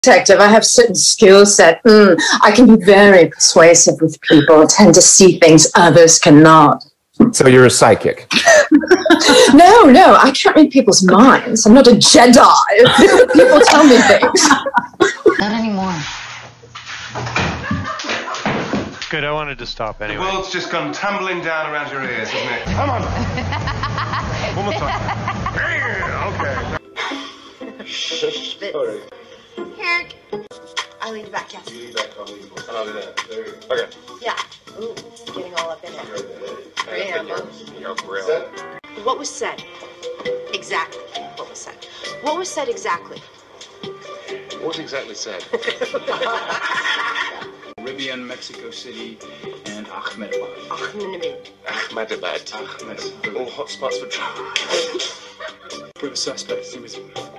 detective. I have certain skill set. I can be very persuasive with people. I tend to see things others cannot. So you're a psychic? No, I can't read people's minds. I'm not a Jedi. People tell me things. Not anymore. Good, I wanted to stop anyway. The world's just gone tumbling down around your ears, isn't it? Come on! One more time. Okay. Shh. Sorry. Here. I lean back, yes. Lean back on me. And I'll do that. There we go. Okay. Yeah. Ooh, getting all up in it. Right here, Mom. Your grill. What was said? Exactly. What was said? What was said exactly? What was exactly said? Caribbean, Mexico City, and Ahmedabad. Ahmedabad. All hot spots for travel. We have a suspect. His name is